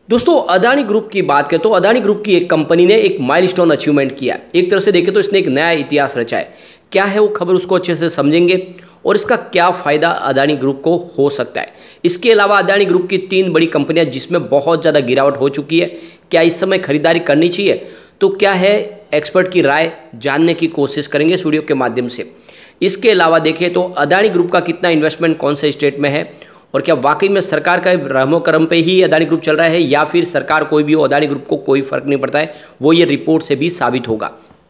दोस्तों अदानी ग्रुप की बात करें तो अदानी ग्रुप की एक कंपनी ने एक माइलस्टोन अचीवमेंट किया। एक तरह से देखें तो इसने एक नया इतिहास रचा है। क्या है वो खबर, उसको अच्छे से समझेंगे और इसका क्या फ़ायदा अदानी ग्रुप को हो सकता है। इसके अलावा अदानी ग्रुप की 3 बड़ी कंपनियां जिसमें बहुत ज़्यादा गिरावट हो चुकी है, क्या इस समय खरीदारी करनी चाहिए, तो क्या है एक्सपर्ट की राय जानने की कोशिश करेंगे इस वीडियो के माध्यम से। इसके अलावा देखें तो अदानी ग्रुप का कितना इन्वेस्टमेंट कौन से स्टेट में है और क्या वाकई में सरकार का रहमो करम पे ही अदानी ग्रुप चल रहा है या फिर सरकार कोई भी हो अदानी ग्रुप को कोई फर्क नहीं पड़ता है, वो ये रिपोर्ट से भी साबित होगा।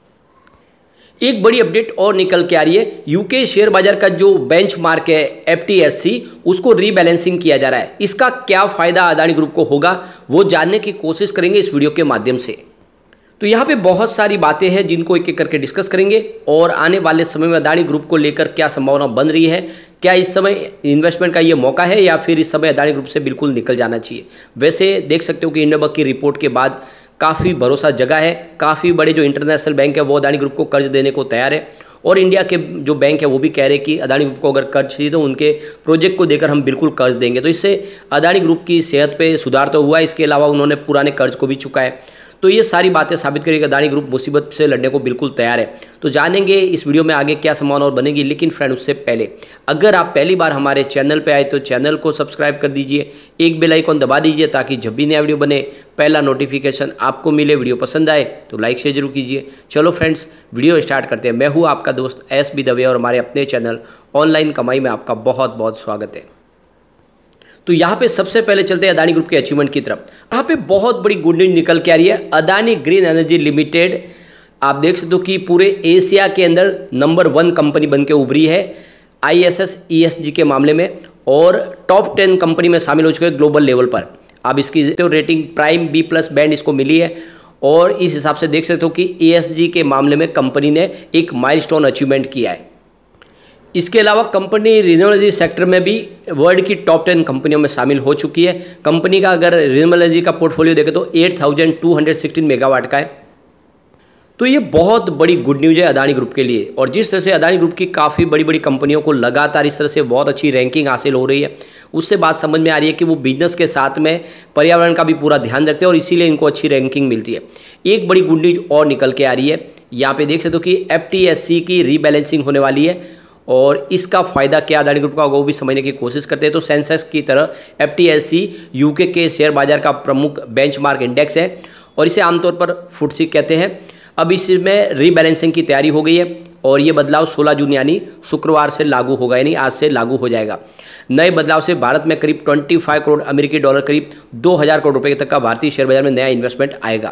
एक बड़ी अपडेट और निकल के आ रही है। यूके शेयर बाजार का जो बेंचमार्क है FTSE, उसको रीबैलेंसिंग किया जा रहा है। इसका क्या फायदा अदानी ग्रुप को होगा वो जानने की कोशिश करेंगे इस वीडियो के माध्यम से। तो यहाँ पे बहुत सारी बातें हैं जिनको एक एक करके डिस्कस करेंगे और आने वाले समय में अदानी ग्रुप को लेकर क्या संभावना बन रही है, क्या इस समय इन्वेस्टमेंट का ये मौका है या फिर इस समय अदानी ग्रुप से बिल्कुल निकल जाना चाहिए। वैसे देख सकते हो कि हिंडनबर्ग की रिपोर्ट के बाद काफ़ी भरोसा जगा है। काफ़ी बड़े जो इंटरनेशनल बैंक है वो अदानी ग्रुप को कर्ज देने को तैयार है और इंडिया के जो बैंक है वो भी कह रहे हैं कि अदानी ग्रुप को अगर कर्ज चाहिए तो उनके प्रोजेक्ट को देकर हम बिल्कुल कर्ज देंगे। तो इससे अदानी ग्रुप की सेहत पे सुधार तो हुआ है, इसके अलावा उन्होंने पुराने कर्ज को भी चुकाया है। तो ये सारी बातें साबित करेगी कि अदानी ग्रुप मुसीबत से लड़ने को बिल्कुल तैयार है। तो जानेंगे इस वीडियो में आगे क्या संभावना और बनेगी। लेकिन फ्रेंड उससे पहले अगर आप पहली बार हमारे चैनल पे आए तो चैनल को सब्सक्राइब कर दीजिए, एक बेल आइकॉन दबा दीजिए ताकि जब भी नया वीडियो बने पहला नोटिफिकेशन आपको मिले। वीडियो पसंद आए तो लाइक शेयर जरूर कीजिए। चलो फ्रेंड्स वीडियो स्टार्ट करते हैं। मैं हूँ आपका दोस्त SB दवे और हमारे अपने चैनल ऑनलाइन कमाई में आपका बहुत बहुत स्वागत है। तो यहाँ पे सबसे पहले चलते हैं अदानी ग्रुप के अचीवमेंट की तरफ। यहाँ पे बहुत बड़ी गुड न्यूज निकल के आ रही है। अदानी ग्रीन एनर्जी लिमिटेड आप देख सकते हो कि पूरे एशिया के अंदर नंबर 1 कंपनी बन के उभरी है ISS ESG के मामले में और टॉप 10 कंपनी में शामिल हो चुके हैं ग्लोबल लेवल पर। आप इसकी रेटिंग प्राइम B+ बैंड इसको मिली है और इस हिसाब से देख सकते हो कि ESG के मामले में कंपनी ने एक माइलस्टोन अचीवमेंट किया है। इसके अलावा कंपनी रिन्यूएबल एनर्जी सेक्टर में भी वर्ल्ड की टॉप 10 कंपनियों में शामिल हो चुकी है। कंपनी का अगर रिन्यूएबल एनर्जी का पोर्टफोलियो देखें तो 8216 मेगावाट का है। तो ये बहुत बड़ी गुड न्यूज़ है अदानी ग्रुप के लिए। और जिस तरह से अदानी ग्रुप की काफ़ी बड़ी बड़ी कंपनियों को लगातार इस तरह से बहुत अच्छी रैंकिंग हासिल हो रही है, उससे बात समझ में आ रही है कि वो बिजनेस के साथ में पर्यावरण का भी पूरा ध्यान रखते हैं और इसीलिए इनको अच्छी रैंकिंग मिलती है। एक बड़ी गुड न्यूज़ और निकल के आ रही है। यहाँ पे देख सकते हो कि FTSE की रीबैलेंसिंग होने वाली है और इसका फ़ायदा क्या अदानी ग्रुप का होगा वो भी समझने की कोशिश करते हैं। तो सेंसेक्स की तरह FTSE यूके के शेयर बाजार का प्रमुख बेंचमार्क इंडेक्स है और इसे आमतौर पर FTSE कहते हैं। अब इसमें रीबैलेंसिंग की तैयारी हो गई है और ये बदलाव 16 जून यानी शुक्रवार से लागू होगा, यानी आज से लागू हो जाएगा। नए बदलाव से भारत में करीब 25 करोड़ अमेरिकी डॉलर, करीब 2000 करोड़ रुपये तक का भारतीय शेयर बाजार में नया इन्वेस्टमेंट आएगा।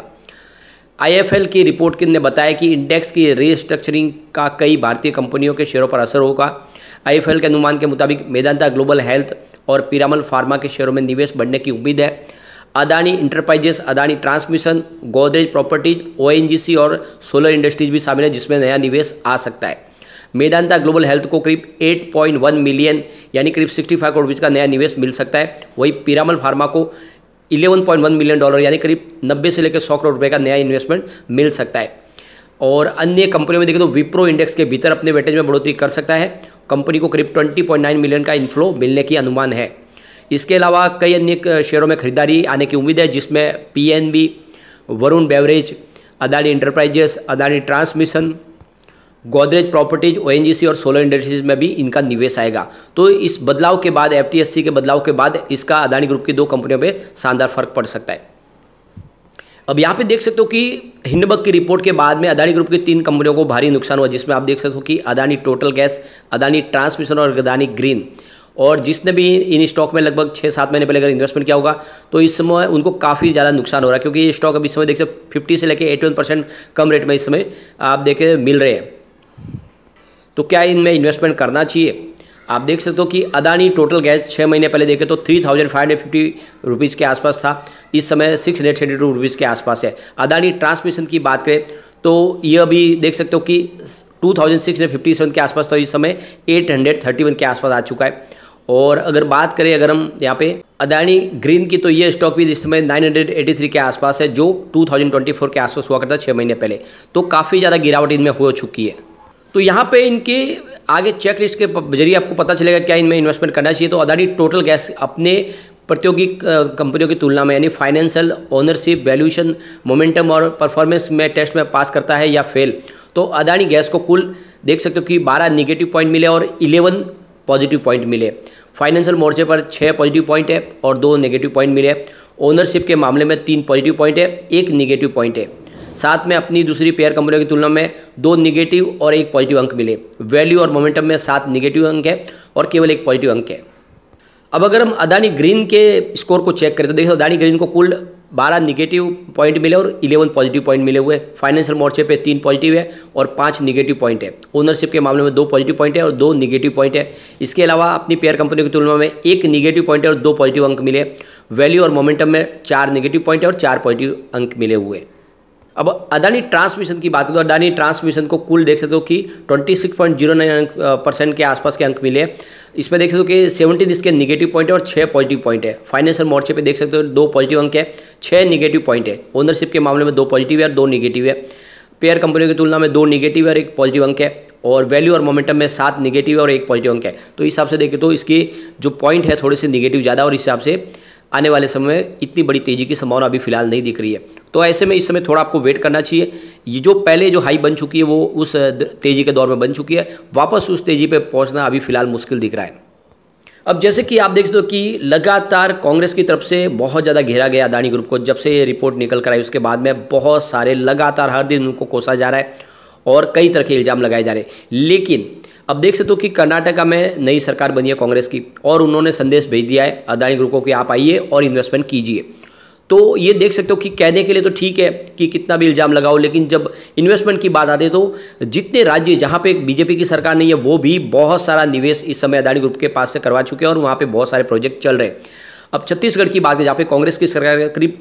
IFL की रिपोर्ट ने बताया कि इंडेक्स की रीस्ट्रक्चरिंग का कई भारतीय कंपनियों के शेयरों पर असर होगा। IFL के अनुमान के मुताबिक मेदांता ग्लोबल हेल्थ और पीरामल फार्मा के शेयरों में निवेश बढ़ने की उम्मीद है। Adani Enterprises, Adani Transmission, Godrej Properties, ONGC और सोलर इंडस्ट्रीज भी शामिल है जिसमें नया निवेश आ सकता है। मेदांता ग्लोबल हेल्थ को करीब 8.1 मिलियन यानी करीब 65 करोड़ रुपये का नया निवेश मिल सकता है। वही पीरामल फार्मा को 11.1 मिलियन डॉलर यानी करीब 90 से लेकर 100 करोड़ रुपए का नया इन्वेस्टमेंट मिल सकता है। और अन्य कंपनियों में देखें तो विप्रो इंडेक्स के भीतर अपने वेटेज में बढ़ोतरी कर सकता है। कंपनी को करीब 20.9 मिलियन का इनफ्लो मिलने की अनुमान है। इसके अलावा कई अन्य शेयरों में खरीदारी आने की उम्मीद है जिसमें PNB, Varun Beverage, Adani Enterprises, Adani Transmission, Godrej Properties, ONGC और सोलर इंडस्ट्रीज में भी इनका निवेश आएगा। तो इस बदलाव के बाद FTSE के बदलाव के बाद इसका अदानी ग्रुप की 2 कंपनियों पे शानदार फर्क पड़ सकता है। अब यहाँ पे देख सकते हो कि हिंडनबर्ग की रिपोर्ट के बाद में अदानी ग्रुप की 3 कंपनियों को भारी नुकसान हुआ जिसमें आप देख सकते हो कि Adani Total Gas, Adani Transmission और अदानी ग्रीन। और जिसने भी इन स्टॉक में लगभग 6-7 महीने पहले अगर इन्वेस्टमेंट किया होगा तो इस समय उनको काफ़ी ज़्यादा नुकसान हो रहा है क्योंकि ये स्टॉक अभी इस समय देख सकते 50 से लेकर 81% कम रेट में इस समय आप देखें मिल रहे हैं। तो क्या इनमें इन्वेस्टमेंट करना चाहिए? आप देख सकते हो कि अदानी टोटल गैस 6 महीने पहले देखें तो 3550 रुपीज़ के आसपास था, इस समय 632 रुपीज़ के आसपास है। अदानी ट्रांसमिशन की बात करें तो ये अभी देख सकते हो कि 2657 के आसपास, तो इस समय 831 के आसपास आ चुका है। और अगर बात करें अगर हम यहाँ पे अदानी ग्रीन की तो ये स्टॉक भी इस समय 983 के आसपास है जो 2024 के आसपास हुआ करता 6 महीने पहले। तो काफ़ी ज़्यादा गिरावट इनमें हो चुकी है। तो यहाँ पे इनके आगे चेक लिस्ट के जरिए आपको पता चलेगा क्या इनमें इन्वेस्टमेंट करना चाहिए। तो अदानी टोटल गैस अपने प्रतियोगी कंपनियों की तुलना में, यानी फाइनेंशियल, ओनरशिप, वैल्यूएशन, मोमेंटम और परफॉर्मेंस में टेस्ट में पास करता है या फेल, तो अदानी गैस को कुल देख सकते हो कि 12 निगेटिव पॉइंट मिले और 11 पॉजिटिव पॉइंट मिले। फाइनेंशियल मोर्चे पर 6 पॉजिटिव पॉइंट है और 2 नेगेटिव पॉइंट मिले। ओनरशिप के मामले में 3 पॉजिटिव पॉइंट है, 1 निगेटिव पॉइंट है। साथ में अपनी दूसरी पेयर कंपनियों की तुलना में 2 निगेटिव और 1 पॉजिटिव अंक मिले। वैल्यू और मोमेंटम में 7 निगेटिव अंक है और केवल 1 पॉजिटिव अंक है। अब अगर हम अदानी ग्रीन के स्कोर को चेक करें तो देखो अदानी ग्रीन को कुल 12 निगेटिव पॉइंट मिले और 11 पॉजिटिव पॉइंट मिले हुए। फाइनेंशियल मोर्चे पे 3 पॉजिटिव है और 5 निगेटिव पॉइंट है। ओनरशिप के मामले में 2 पॉजिटिव पॉइंट है और 2 निगेटिव पॉइंट है। इसके अलावा अपनी पेयर कंपनियों की तुलना में 1 निगेटिव पॉइंट है और 2 पॉजिटिव अंक मिले। वैल्यू और मोमेंटम में 4 निगेटिव पॉइंट है और 4 पॉजिटिव अंक मिले हुए। अब अदानी ट्रांसमिशन की बात करें तो अदानी ट्रांसमिशन को कुल देख सकते हो कि 26.09% के आसपास के अंक मिले। इसमें देख सकते हो कि 17 इसके निगेटिव पॉइंट है और 6 पॉजिटिव पॉइंट है। फाइनेंशियल मोर्चे पे देख सकते हो 2 पॉजिटिव अंक है, 6 निगेटिव पॉइंट है। ओनरशिप के मामले में 2 पॉजिटिव है और 2 निगेटिव है। पेयर कंपनियों की तुलना में 2 निगेटिव और 1 पॉजिटिव अंक है और वैल्यू और मोमेंटम में 7 निगेटिव और 1 पॉजिटिव अंक है। तो इस हिसाब से देखें तो इसकी जो पॉइंट है थोड़े से निगेटिव ज़्यादा और इस हिसाब से आने वाले समय में इतनी बड़ी तेज़ी की संभावना अभी फिलहाल नहीं दिख रही है। तो ऐसे में इस समय थोड़ा आपको वेट करना चाहिए। ये जो पहले जो हाई बन चुकी है वो उस तेज़ी के दौर में बन चुकी है, वापस उस तेज़ी पे पहुंचना अभी फिलहाल मुश्किल दिख रहा है। अब जैसे कि आप देख सकते हो कि लगातार कांग्रेस की तरफ से बहुत ज़्यादा घेरा गया अदानी ग्रुप को। जब से ये रिपोर्ट निकल कर आई उसके बाद में बहुत सारे लगातार हर दिन उनको कोसा जा रहा है और कई तरह के इल्ज़ाम लगाए जा रहे हैं। लेकिन अब देख सकते हो कि कर्नाटका में नई सरकार बनी है कांग्रेस की और उन्होंने संदेश भेज दिया है अदानी ग्रुप को कि आप आइए और इन्वेस्टमेंट कीजिए। तो ये देख सकते हो कि कहने के लिए तो ठीक है कि कितना भी इल्ज़ाम लगाओ, लेकिन जब इन्वेस्टमेंट की बात आती है तो जितने राज्य जहाँ पे बीजेपी की सरकार नहीं है वो भी बहुत सारा निवेश इस समय अदानी ग्रुप के पास से करवा चुके हैं और वहाँ पे बहुत सारे प्रोजेक्ट चल रहे हैं। अब छत्तीसगढ़ की बात है जहाँ पे कांग्रेस की सरकार का करीब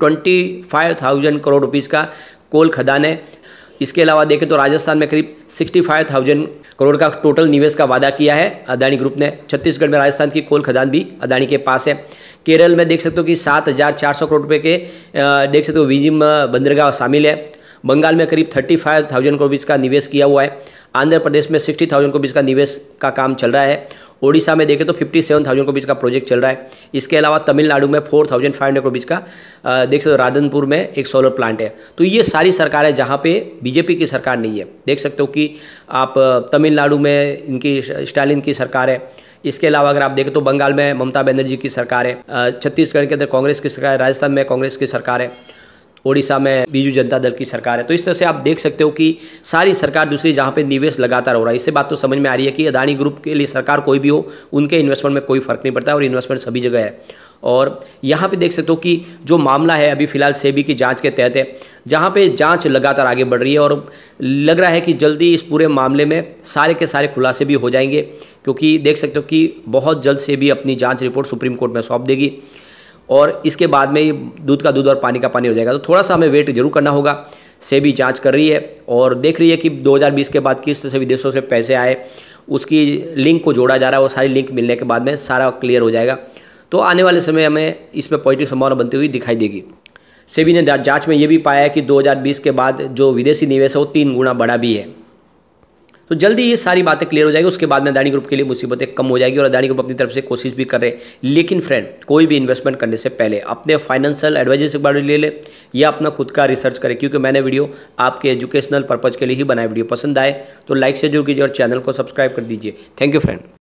25,000 करोड़ रुपीज़ का कोल खदान है। इसके अलावा देखें तो राजस्थान में करीब 65,000 करोड़ का टोटल निवेश का वादा किया है अदानी ग्रुप ने। छत्तीसगढ़ में राजस्थान की कोल खदान भी अदानी के पास है। केरल में देख सकते हो कि 7,400 करोड़ रुपए के देख सकते हो विजिम बंदरगाह शामिल है। बंगाल में करीब 35,000 करोड़ रुपीज़ का निवेश किया हुआ है। आंध्र प्रदेश में 60,000 करोड़ रुपीज़ का निवेश का काम चल रहा है। ओडिशा में देखें तो 57,000 करोड़ रुपीज़ का प्रोजेक्ट चल रहा है। इसके अलावा तमिलनाडु में 4,500 करोड़ रुपीज़ का देख सकते हो राधनपुर में एक सोलर प्लांट है। तो ये सारी सरकार है जहाँ पे बीजेपी की सरकार नहीं है। देख सकते हो कि आप तमिलनाडु में इनकी स्टालिन की सरकार है। इसके अलावा अगर आप देखें तो बंगाल में ममता बनर्जी की सरकार है। छत्तीसगढ़ के अंदर कांग्रेस की सरकार है। राजस्थान में कांग्रेस की सरकार है। ओडिशा में बीजू जनता दल की सरकार है। तो इस तरह से आप देख सकते हो कि सारी सरकार दूसरी जहाँ पे निवेश लगातार हो रहा है। इससे बात तो समझ में आ रही है कि अदानी ग्रुप के लिए सरकार कोई भी हो उनके इन्वेस्टमेंट में कोई फर्क नहीं पड़ता और इन्वेस्टमेंट सभी जगह है। और यहाँ पे देख सकते हो कि जो मामला है अभी फिलहाल सेबी की जांच के तहत है, जहाँ पे जांच लगातार आगे बढ़ रही है और लग रहा है कि जल्दी इस पूरे मामले में सारे के सारे खुलासे भी हो जाएंगे, क्योंकि देख सकते हो कि बहुत जल्द सेबी अपनी जाँच रिपोर्ट सुप्रीम कोर्ट में सौंप देगी और इसके बाद में ये दूध का दूध और पानी का पानी हो जाएगा। तो थोड़ा सा हमें वेट जरूर करना होगा। सेबी जांच कर रही है और देख रही है कि 2020 के बाद किस तरह से विदेशों से पैसे आए, उसकी लिंक को जोड़ा जा रहा है। वो सारी लिंक मिलने के बाद में सारा क्लियर हो जाएगा। तो आने वाले समय हमें इसमें पॉजिटिव संभावना बनती हुई दिखाई देगी। सेबी ने जाँच में ये भी पाया है कि 2020 के बाद जो विदेशी निवेश है वो 3 गुना बढ़ा भी है। तो जल्दी ये सारी बातें क्लियर हो जाएगी। उसके बाद में अदानी ग्रुप के लिए मुसीबतें कम हो जाएगी और अदानी ग्रुप अपनी तरफ से कोशिश भी कर रहे हैं। लेकिन फ्रेंड, कोई भी इन्वेस्टमेंट करने से पहले अपने फाइनेंशियल एडवाइजर से बारे ले ले या अपना खुद का रिसर्च करें, क्योंकि मैंने वीडियो आपके एजुकेशनल पर्पज़ के लिए ही बनाया। वीडियो पसंद आए तो लाइक से जरूर कीजिए और चैनल को सब्सक्राइब कर दीजिए। Thank you friend.